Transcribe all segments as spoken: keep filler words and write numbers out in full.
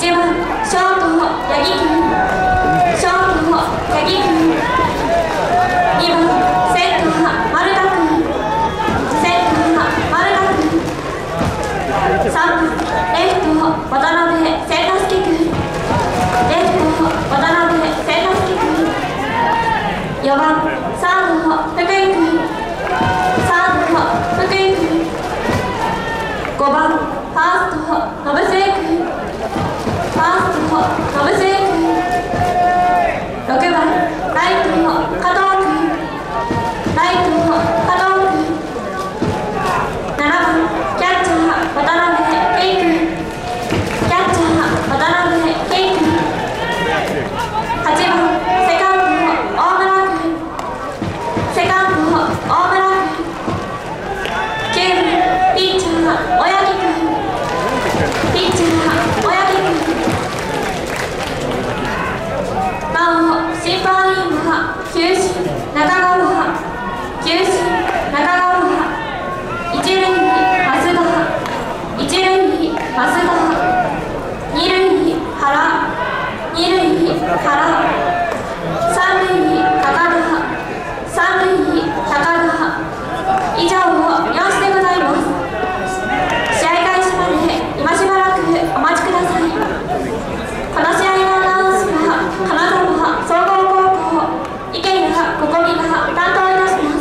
いちばんショート八木君、ショート八木君。にばんセンター丸田君、センター丸田君。さんばんレフト渡辺千之助君、レフト渡辺千之助君。よばんサード福井君、サード福井君。ごばんファースト延末君、ファースト延末君。ろくばんライト加藤君、ライト加藤君。ななばんキャッチャー渡辺圭君、キャッチャー渡辺圭君。はちばんセカンド大村君、セカンド大村君。きゅうばんピッチャー小柳君、ピッチャー小柳君。なお審判員は球審中川、球審中川。一塁増田、一塁増田。二塁原、二塁原。三塁高田、三塁高田。以上をよしでございます。試合開始まで今しばらくお待ちください。この試合のアナウンスは金沢総合高校池谷ここみが担当いたします。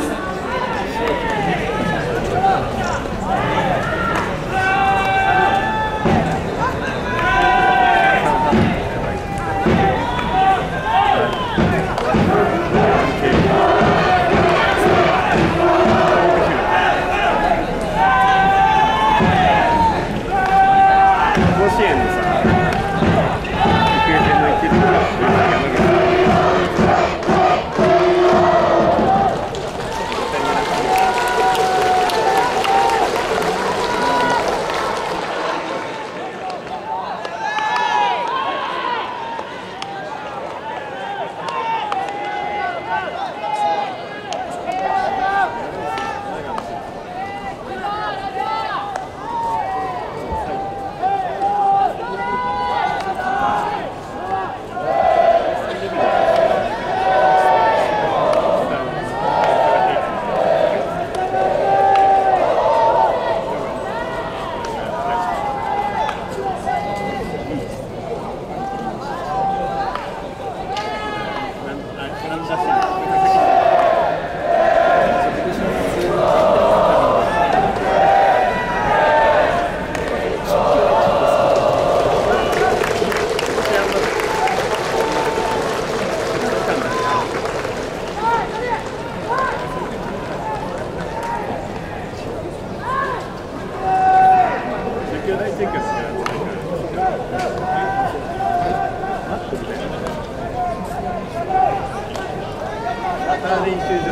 練習場